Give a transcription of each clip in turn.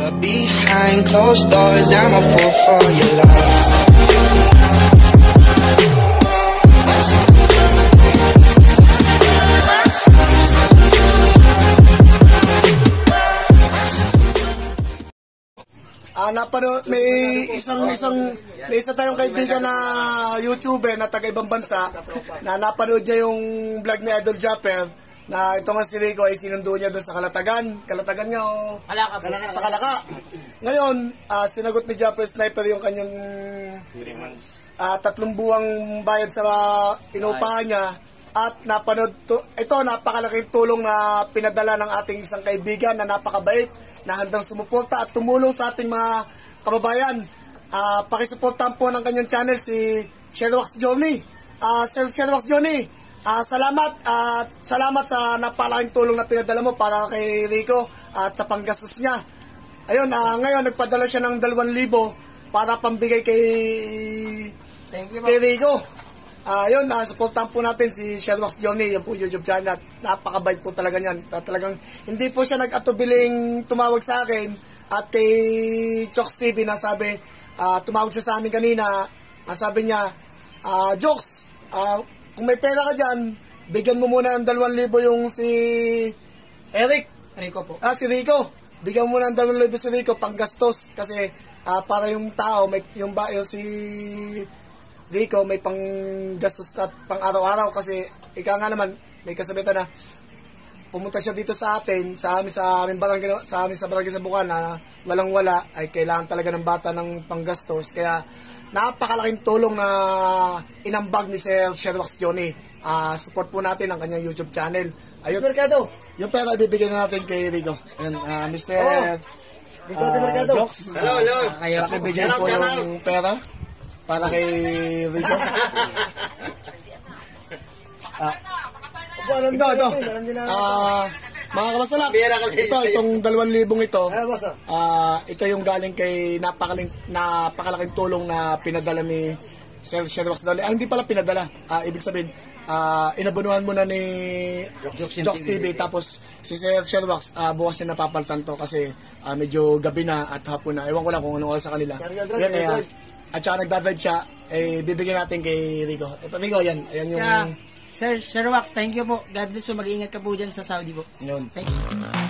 But behind closed doors, I'm a fool for your love. Napanood, may isa tayong kaibigan na YouTuber na taga ibang bansa na napanood niya yung vlog ni Idol Japper na ito nga si Rico ay sinundo niya doon sa Kalatagan nga o sa Kalaka. Ngayon, sinagot ni Japper Sniper yung kanyang 3 buwang bayad sa inupahan niya at napanood ito, napakalaking tulong na pinadala ng ating isang kaibigan na napakabait na handang sumuporta at tumulong sa ating mga kababayan. Pakisuportahan po ng kanyang channel si Sherwax Johnny. Sir Sherwax Johnny, salamat at salamat sa napakalaking tulong na pinadala mo para kay Rico at sa panggastos niya. Ayun, ngayon nagpadala siya ng 2,000 para pambigay kay Rico. Ayun, supportahan po natin si Sherwax Johnny, yan po YouTube channel. Napakabait po talaga niyan. Talagang hindi po siya nag-atubiling tumawag sa akin at kay Chokes TV na sabi, tumawag siya sa amin kanina, sabi niya, Jokes, kung may pera ka dyan, bigyan mo muna ng 2,000 yung si Rico po. Si Rico. Bigyan mo muna ng 2,000 si Rico panggastos kasi para yung tao, yung si Rico may panggastos at pang araw-araw kasi ika nga naman may kasabitan na pumunta siya dito sa atin sa amin sa barangay sa Bukan na walang-wala ay kailangan talaga ng bata ng panggastos kaya napakalaking tulong na inambag ni Sir Sherwax Johnny. Support po natin ang kanyang YouTube channel. Ayun, Mercado. Yung pera ibibigay na natin kay Rico. Ayun, Mr. Mercado. Jokes. Hello. Pakibigay po yung pera para kay Rico. Ito. Mga kabasalak, itong 2,000 ito, ito yung galing kay napakalaking tulong na pinadala ni Sir Sherwax Johnny. Hindi pala pinadala, ibig sabihin, inabunuhan mo na ni Jokes TV, tapos si Sir Sherwax, bukas niya napapalitan to kasi medyo gabi na at hapon na. Ewan ko lang kung anong oras sa kanila. Yan, at saka nagdadrive siya, bibigyan natin kay Rico. Ito, Rico, ayan yung... Sir Sherwax, thank you po. God bless po. Mag-iingat ka po dyan sa Saudi po. Yun. Thank you.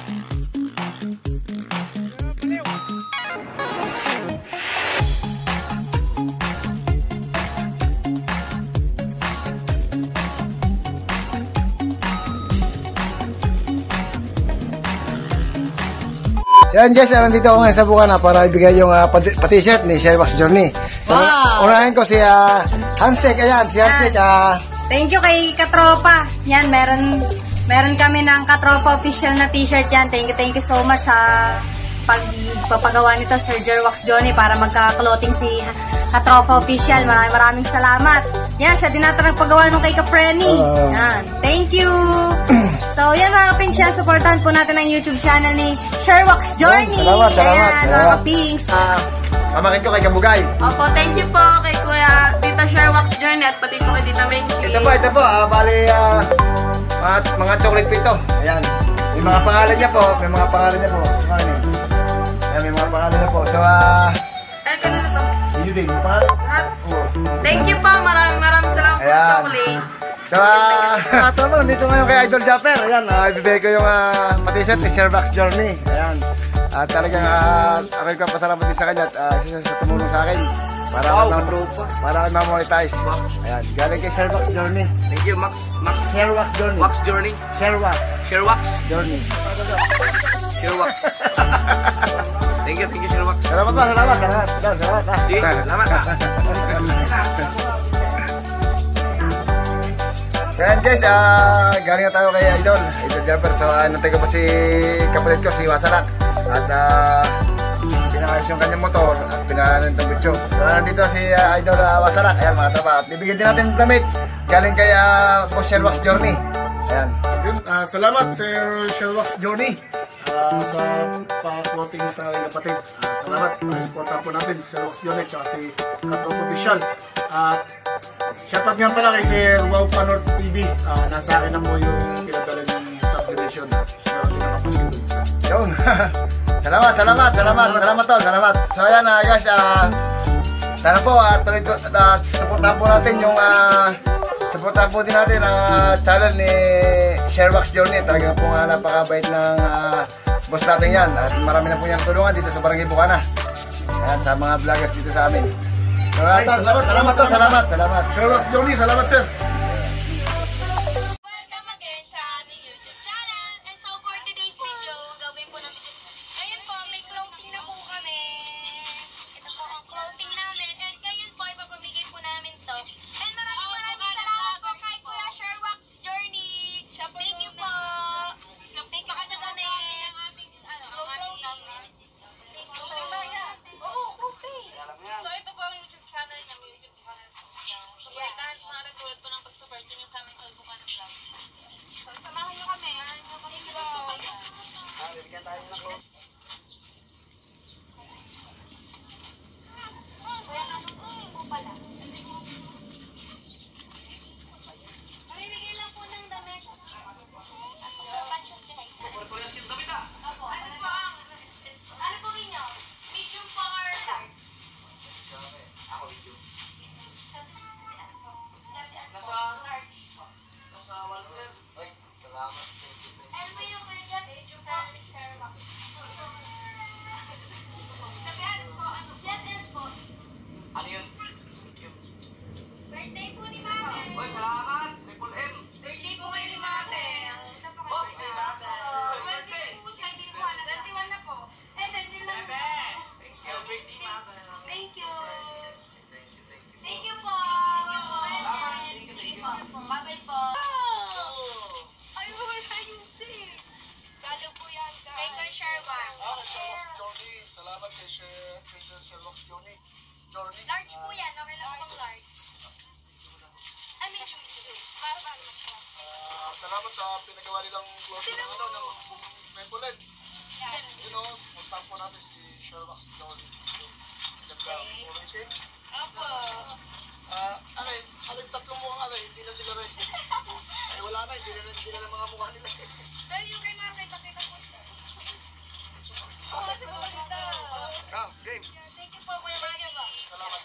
Yan guys, nandito ako ngayon sa Bukan para ibigay yung pa-t-shirt ni Sherwax Johnny. Wow! Unahin ko si Hansek, ayan, si Hansek. Thank you kay Katropa. Yan, meron kami ng Katropa official na t-shirt yan. Thank you so much sa pagpapagawa nito, Sir Sherwax Johnny, para magka-clothing si Katropa official. Maraming salamat. Yan, siya din natin nagpagawa nung kay Ka-Frenny. Yan, thank you! So, yan mga kapinks, supportahan po natin ang YouTube channel ni Sherwax Johnny. Salamat. Yan, mga kapinks. Pamakin ko kay Kabugay. Opo, thank you po kay Kuya Tita Sherwax Journey at pati po kay Tita Menchi. Ito po, bali mga chocolate po ito. Ayan. May mga pangalan niya po. Ayan, may mga pangalan niya po. So, Kanina to? yun din. Pangalan? Thank you po, maraming salamat po Ayan. chocolate. So, dito ngayon kay Idol Japper. Ayan, ibibigay ko yung pa-t-shirt ni Sherwax Journey. Ayan. At talagang ako'y kapasalamat din sa kanya at isa sa tumulong sa akin para ma-monetize. Ayan, galing kay Sherwax Journey. Thank you, Max Sherwax Journey. Wax Journey. Sherwax Journey. Sherwax. Thank you, Sherwax. Salamat pa, salamat. Sige, salamat. So yan guys, galing na tayo kay Idol Japper. So nantay ko pa si kapalit ko, si Wasalak. At pinakayos yung kanyang motor at pinakalan ng butyo. So nandito si Idol Wasalak. Ayan mga tropa. At bibigyan din natin ng damit galing kay Sherwax Journey. Ayan. Yun, salamat Sir Sherwax Johnny sa pa-clothing sa aking kapatid. Salamat. Supportan po natin si Sherwax Johnny at si Katrop Official. Shoutout nga pala kay Sir Wow Panor TV. Nasa akin na po yung pinadala ng subdivision na hindi nakapasin doon sa... Yun. Salamat tol, salamat. So ayan guys, sana po supportahan po natin yung supportahan po din natin ang channel ni Sherwax Journey. Talaga po napakabait ng boss natin yan. At marami na po niyang tulungan dito sa Barangay Bukana. Ayan, sa mga vloggers dito sa amin. So, salamat. Sherwax Journey, salamat sir. Welcome again sa ating YouTube channel. And so for today's video, gagawin po namin ayun po, may clothing na po kami. Ito po ang clothing namin. And ngayon po, ipapamigay po namin to. And maraming salamat po kay Kuya Sherwax Journey. Thank you po. Thank you kasi kami. So ito po ang YouTube channel niya, may YouTube channel. Supportahan po natin tulad po ng pag-support niyo sa aming Bukana Vlog. So samahan niyo kami, Bigyan tayo ng clothes. Mamimigay lang po ng damit. Ano po inyo? Medium po or large? Ako video. Nasa 100. Ay, salamat. Ano po yung medium? Medium po. Sabihan po, ano? Yes po. Ano yun? Birthday po ni Mabel. Oy, salamat. Triple M. Birthday po kayo ni Mabel. Isa po kayo birthday. 21 na po. Eh, then lang po. Thank you. Thank you po. Mabel po. Ay, wala yung sis. Galo po yan. Kay Kuya Sherwax. Salamat kay Sherwax Journey. Large po yan. Okay lang pong large. Ay, medyo. Para paano po? Salamat sa pinagawa nilang clothing ng Mempolen. Supportahan po natin si Sherwax Journey. Ganda. Ulitin. Opo. Tatlong mukhang hindi na sila rin. Ay, wala na, hindi na mga mukha nila. Pero yung kay Mark, pakita po siya. Oo, si Mamita. Game. Thank you po, Kuya Maki. Salamat.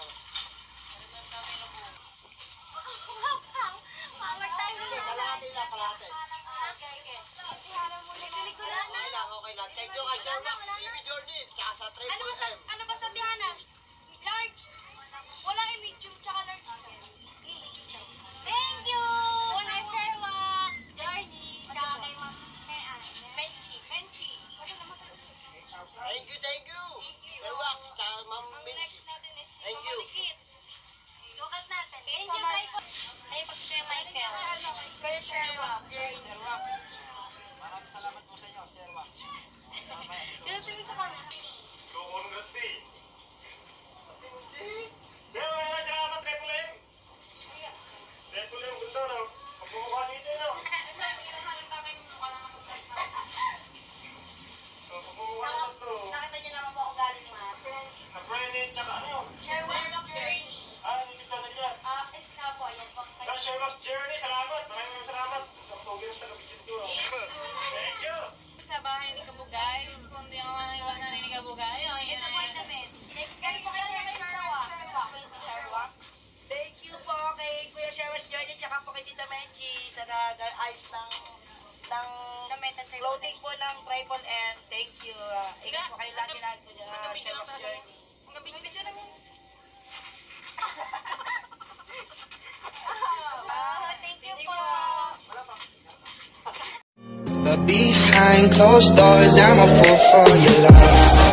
Mama, tayo na Kalahati. Okay. Bibili ko lang na. Okay lang. Thank you kay Sherwax, TV Journey, tsaka sa Triple M. Ano ba sa Tihana? Large. Wala yung medium tsaka large. Thank you! Kuya Sherwax Journey. Tsaka kay Benchi. Thank you. Sherwax, tsaka Ma'am Benchi. Thank you. Sukat natin. Thank you, Michael. Ay, pag kay Michael. Kuya Sherwax. Maraming salamat po sa inyo, Sherwax. Dito tingin sa camera. Nakita niyo naman po ako galing ni Martin. Sherwax Journey. It's na po. Yan po. sa bahay ni Kabugay. Kung di ako maiwanan ni Kabugay. Ito po yung damit. Next guys po kayo kay Sherwax. Thank you po kay Kuya Sherwax Journey tsaka po kay Tita Menchi sa nag-ayos ng Damit at clothing po ng Triple M. Thank you. Ingat po kayo lagi na Sherwax Journey. Ang gabi-video lang yan. Thank you po. But behind closed doors, I'm a fool for your love.